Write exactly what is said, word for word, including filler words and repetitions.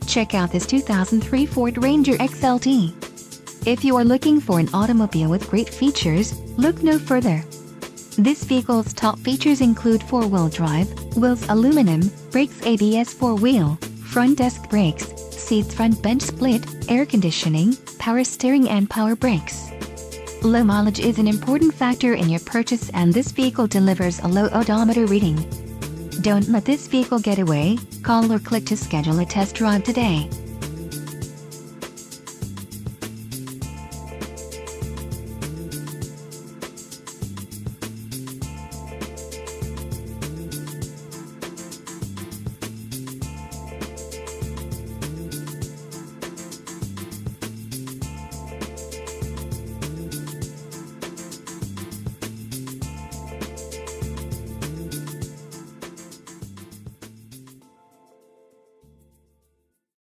Check out this two thousand three Ford Ranger X L T. If you are looking for an automobile with great features, look no further. This vehicle's top features include four-wheel drive, wheels aluminum, brakes A B S four-wheel, front disc brakes, seats front bench split, air conditioning, power steering and power brakes. Low mileage is an important factor in your purchase, and this vehicle delivers a low odometer reading. Don't let this vehicle get away. Call or click to schedule a test drive today.